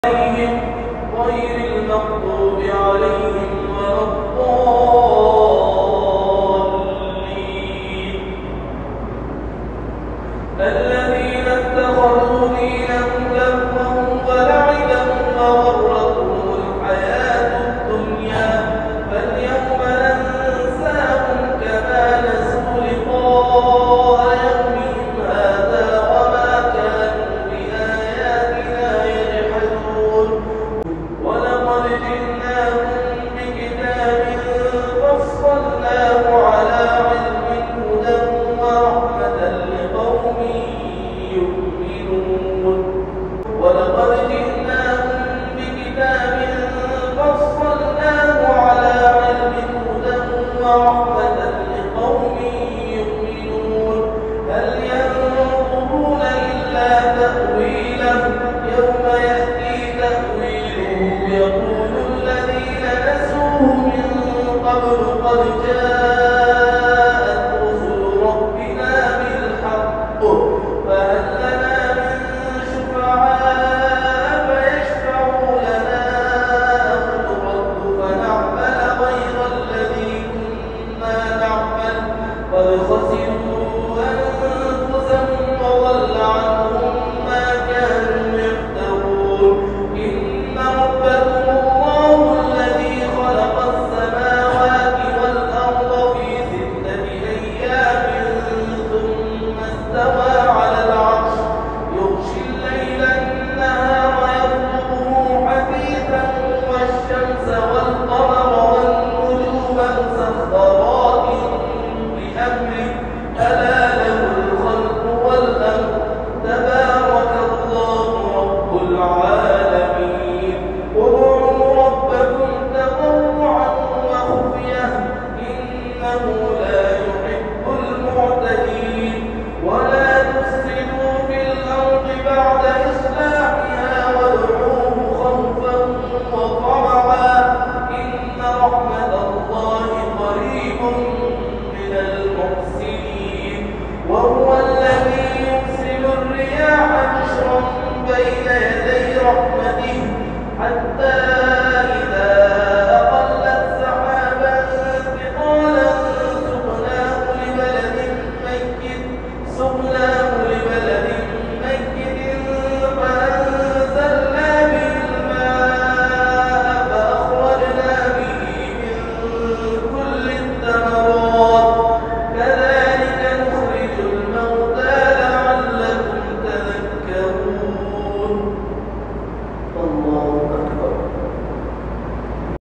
عليهم غير المغضوب عليهم ولا الضالين الذين اتخذوا دينهم لهوا ولعبا وغرتهم الحياة الدنيا فاليوم ننساهم كما نسوا لقاء يومهم هذا وما كانوا بآياتنا يجحدون ولقد جئناهم بكتاب فصلناه على علم هدى ورحمة لقوم يؤمنون ولقد جئناهم بكتاب فصلناه على علم هدى ورحمة لقوم يؤمنون هل ينظرون إلا تأويله يوم يأتي تأويله يقول الذين نسوه من قبل قد جاءت رسل ربنا بالحق فهل لنا من شفعاء فيشفعوا لنا أو نرد فنعمل غير الذي كنا نعمل قد خسروا أنفسهم وضل عنهم ما كانوا يفترون إن ربكم الله الذي خلق السماوات والأرض في 6 أيام ثم استوى على العرش يغشي الليل النهار يطلبه حثيثا والشمس والقمر والنجوم مسخرات بأمره ألا له الخلق والأمر تبارك الله رب العالمين ادعوا ربكم تضرعا وخفية إنه لا يحب المعتدين ولا تفسدوا في الأرض بعد إصلاحها وادعوه خوفا وطمعا إن رحمة الله قريب من المحسنين وهو الذي يرسل الرياح بشرا بين يدي رحمته حتى